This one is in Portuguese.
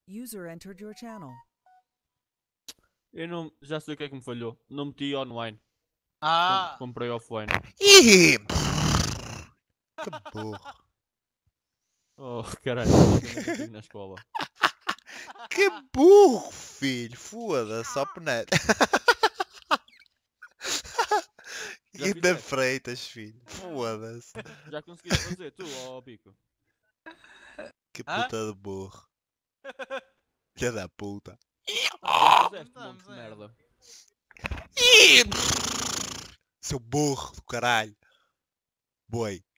User entered your channel. Eu não... Já sei o que é que me falhou. Não meti online. Ah! Comprei offline. Ih! Que burro. Oh, caralho. Eu também não tenho na escola. Que burro, filho. Foda-se, só penete. Já E da fizeste? Freitas, filho. Foda-se. Já conseguiste fazer tu, ó Pico? Que Hã? puta de burro. Filha da puta. Já fizeste um monte de merda. Ih! Seu burro do caralho. Boi.